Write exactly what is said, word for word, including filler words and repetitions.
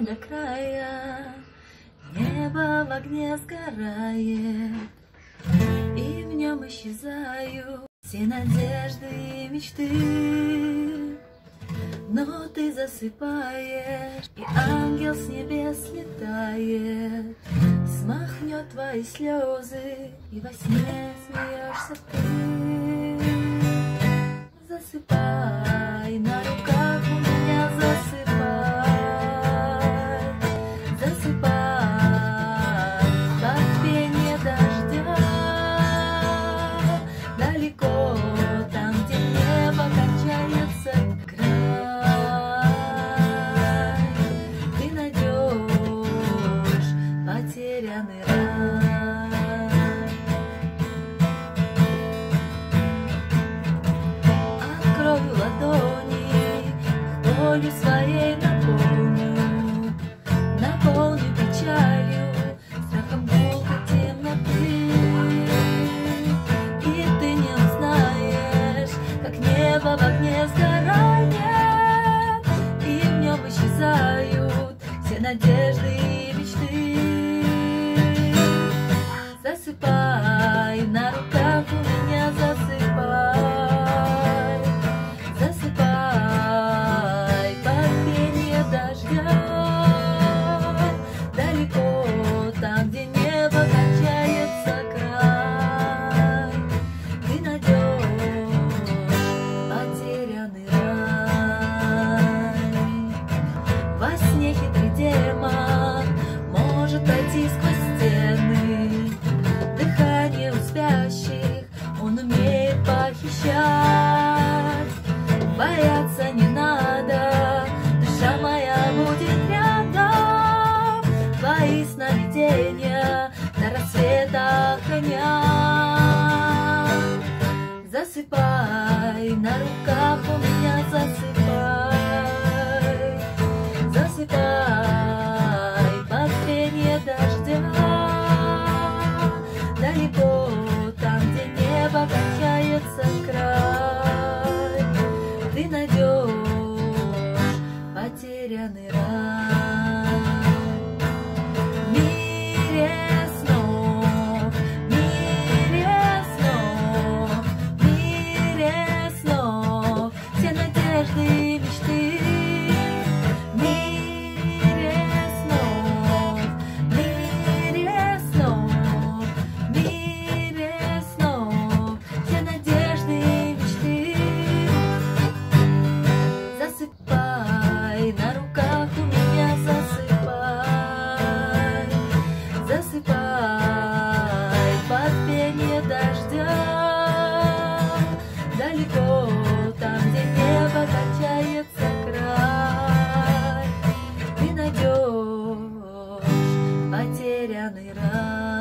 до края, небо в огне сгорает, и в нем исчезают все надежды и мечты. Но ты засыпаешь, и ангел с небес летает, смахнет твои слезы, и во сне смеешься ты. Засыпай, на руках у меня засыпай, засыпай, как пение дождя, далеко там, где небо кончается край, ты найдешь потерянный рай. Открою ладони, болью своей наполню, наполню печалью, страхом гулка темноты. И ты не узнаешь, как небо в огне сгорает, и в нем исчезают все надежды и мечты. Засыпай, на руках у меня засыпай, засыпай, под пение дождя, далеко там, где небо кончается край, ты найдешь потерянный рай. Во сне хитрый демон может пройти сквозь стены, дыхание у спящих он умеет похищать. Бояться не надо, душа моя будет рядом, твои сновидения до рассвета охранять. Засыпай, на руках у меня засыпай, засыпай, под пение дождя, далеко там, где небо кончается край, ты найдешь потерянный рай. В мире снов, в мире снов, в мире снов, все надежды и мечты. В мире снов, в мире снов, в мире снов, все надежды и мечты. Засыпай, на руках у меня засыпай, засыпай, под пение дождя, далеко там, где небо кончается край, ты найдешь потерянный рай.